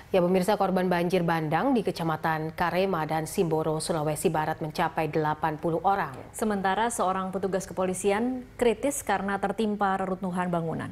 Ya, pemirsa, korban banjir bandang di Kecamatan Karema dan Simboro, Sulawesi Barat mencapai 80 orang. Sementara seorang petugas kepolisian kritis karena tertimpa reruntuhan bangunan.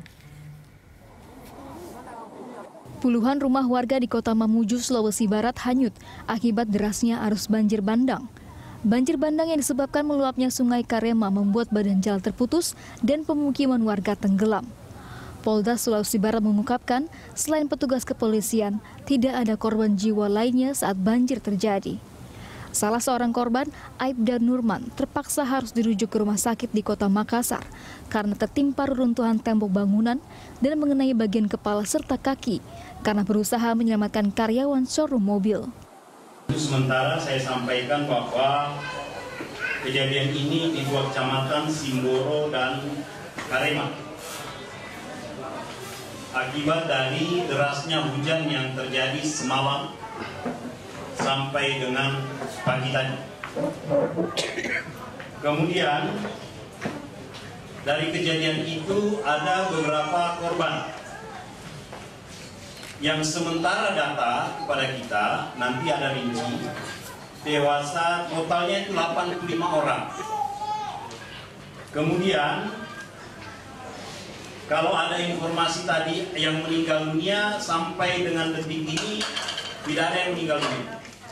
Puluhan rumah warga di Kota Mamuju, Sulawesi Barat hanyut akibat derasnya arus banjir bandang. Banjir bandang yang disebabkan meluapnya Sungai Karema membuat badan jalan terputus dan pemukiman warga tenggelam. Polda Sulawesi Barat mengungkapkan, selain petugas kepolisian, tidak ada korban jiwa lainnya saat banjir terjadi. Salah seorang korban, Aibda Nurman, terpaksa harus dirujuk ke rumah sakit di Kota Makassar karena tertimpa reruntuhan tembok bangunan dan mengenai bagian kepala serta kaki karena berusaha menyelamatkan karyawan showroom mobil. Sementara saya sampaikan bahwa kejadian ini di dua kecamatan Simboro dan Karema akibat dari derasnya hujan yang terjadi semalam sampai dengan pagi tadi. Kemudian dari kejadian itu ada beberapa korban yang sementara data kepada kita nanti ada rinci, dewasa totalnya itu 85 orang. Kemudian kalau ada informasi tadi yang meninggal dunia, sampai dengan detik ini tidak ada yang meninggal dunia.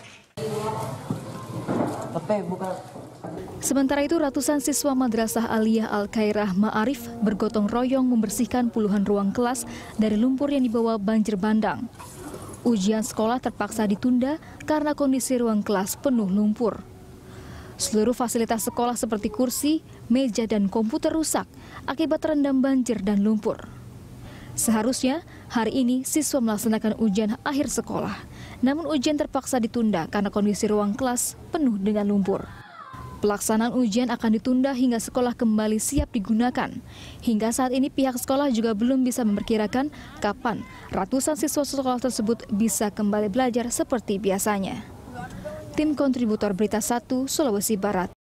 Sementara itu, ratusan siswa Madrasah Aliyah Al-Khairah Ma'arif bergotong royong membersihkan puluhan ruang kelas dari lumpur yang dibawa banjir bandang. Ujian sekolah terpaksa ditunda karena kondisi ruang kelas penuh lumpur. Seluruh fasilitas sekolah seperti kursi, meja, dan komputer rusak akibat terendam banjir dan lumpur. Seharusnya hari ini siswa melaksanakan ujian akhir sekolah, namun ujian terpaksa ditunda karena kondisi ruang kelas penuh dengan lumpur. Pelaksanaan ujian akan ditunda hingga sekolah kembali siap digunakan. Hingga saat ini pihak sekolah juga belum bisa memperkirakan kapan ratusan siswa sekolah tersebut bisa kembali belajar seperti biasanya. Tim Kontributor Berita 1, Sulawesi Barat.